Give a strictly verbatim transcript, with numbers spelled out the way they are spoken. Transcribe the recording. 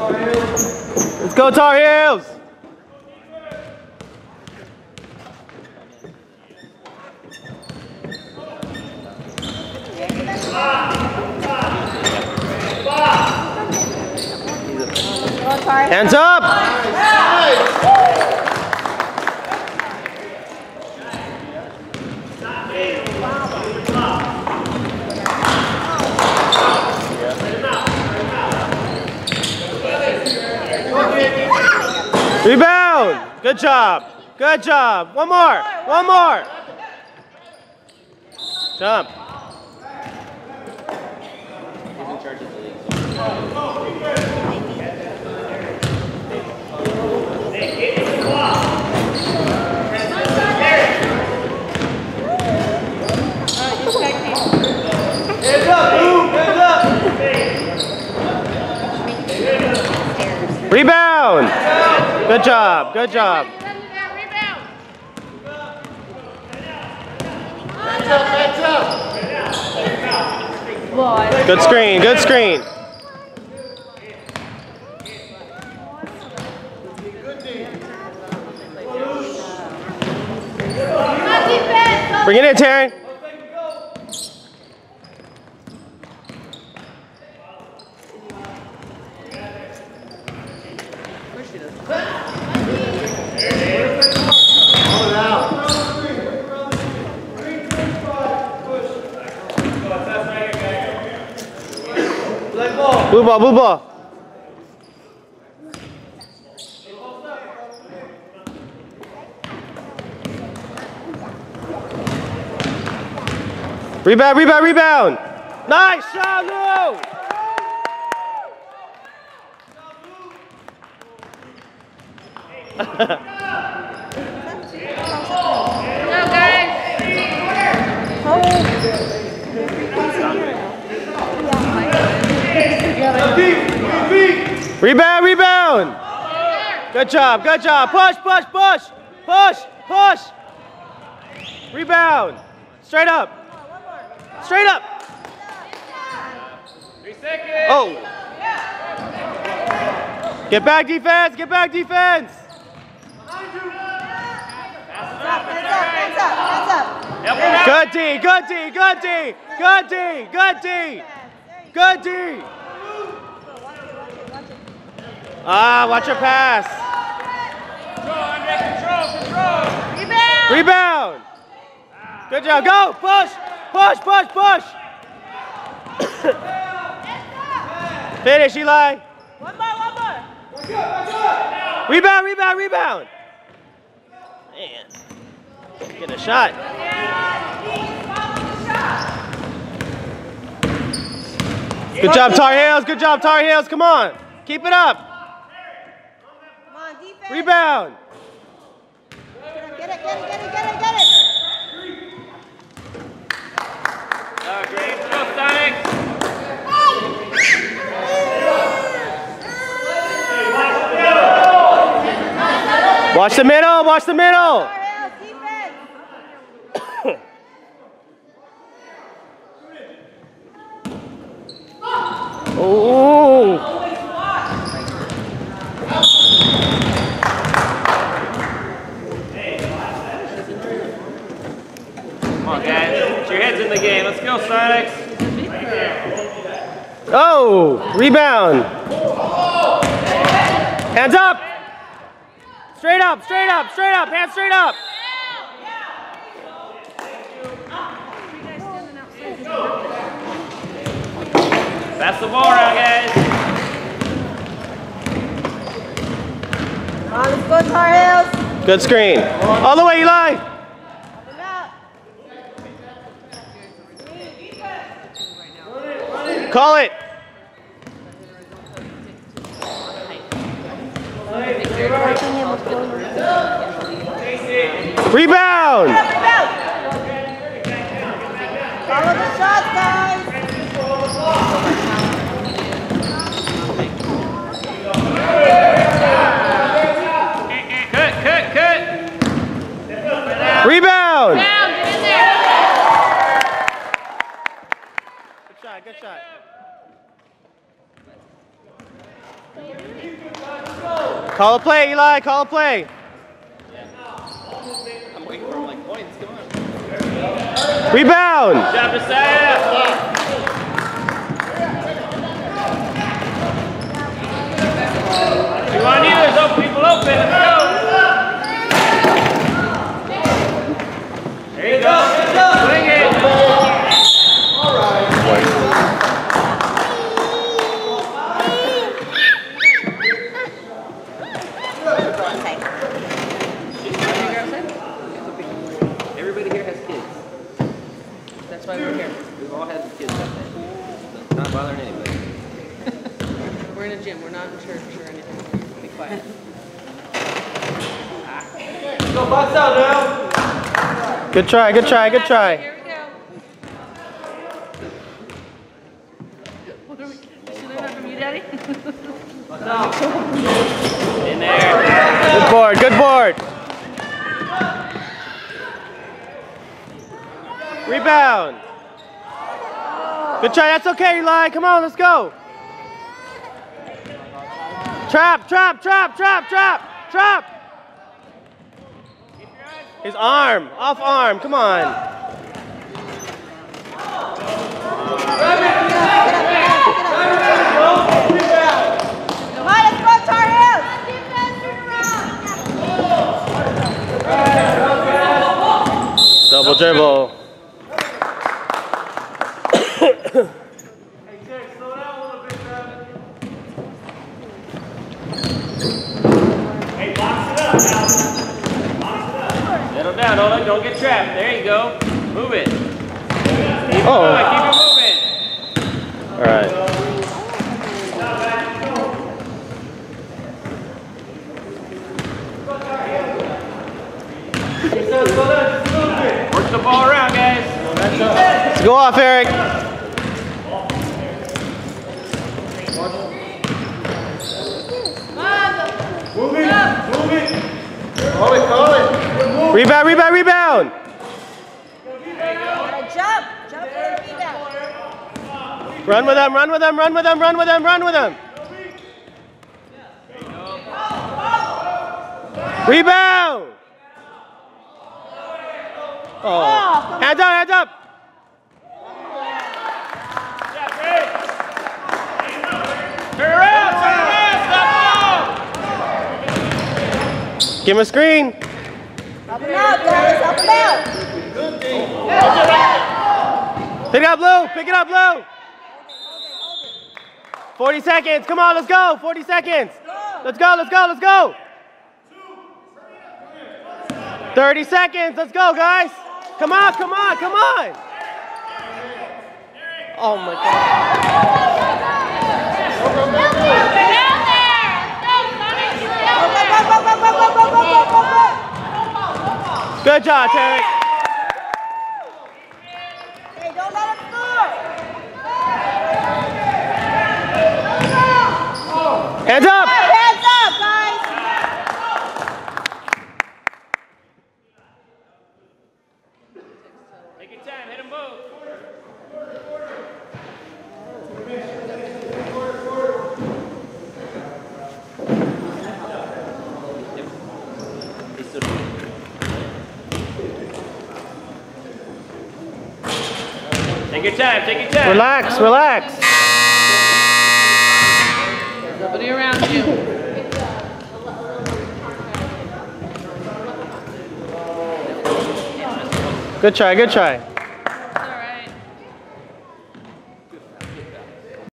Let's go Tar Heels! Hands up! Rebound! Good job! Good job! One more! One more! Jump! Rebound! Good job, good job. Good screen, good screen. Bring it in, Taryn. Blue ball, blue ball. Rebound, rebound, rebound. Nice shot, Lou. Go, guys. Rebound, rebound. Good job, good job. Push, push, push, push, push. Rebound. Straight up. Straight up. Three seconds. Oh. Get back defense, get back defense. Good D, good D, good D, good D, good D, good D. Ah, watch your pass. Rebound. Rebound. Good job, go, push, push, push, push. Finish, Eli. One more, one more. Rebound, rebound, rebound. Man, get a shot. Good job, Tar Heels. Good job, Tar Heels. Come on. Keep it up. Come on, defense. Rebound. Get it, get it, get it, get it, get it. Oh, great. Go, Sonics. Watch the middle. Watch the middle. Oh. Come on, guys. Get your heads in the game. Let's go, Sonics. Oh, rebound. Hands up. Straight up, straight up, straight up, hands straight up. Pass the ball around, guys. Come on, let's go, Tar Heels. Good screen. All the way, Eli. Call it. Rebound. Follow the shots, guys. Cut, cut, cut. Rebound. Down, get in there. Good shot, good shot. Call a play, Eli. Call a play. I'm waiting for him like points. Come on. Rebound. Good job, Josiah. You want you? There's open people open. Let's go. There you go. Swing it. All right. Everybody here has kids. That's why we're here. We've all had kids that day. It's not bothering anybody. We're in a gym. We're not in church or anything. Be quiet. Go box out now. Good try, good try, good try. Here we go. What are we? Should I learn from you, Daddy? In there. Good board, good board. Rebound. Good try, that's okay, Eli. Come on, let's go. Trap, trap, trap, trap, trap, trap. His arm, off arm, come on. Come on, let's go, Tar Heels. Double dribble. Settle down, Ola. Don't get trapped. There you go. Move it. Keep Oh. it moving. Keep it moving. All right. Work the ball around, guys. Let's go off, Eric. Move it. Move it. Call it. Call it. Rebound, rebound, rebound. Jump, jump for the rebound. Run with them, run with them, run with them, run with them, run with them. Rebound. Oh, hands up, hands up. Turn around. Turn around. Stop. Give him a screen. Help him out, guys. Help him out. Pick it up, Lou. Pick it up, Lou. forty seconds. Come on, let's go. forty seconds. Let's go, let's go, let's go. thirty seconds. Let's go, guys. Come on, come on, come on. Oh, my God. Go, go, go, go, go, go, go, go, go, go. Good job, Tarek. Hey, don't let him score. Hands up. Hands up, guys. Take your time. Hit them both. Take your time, take your time. Relax, relax. Nobody around you. Good try, good try.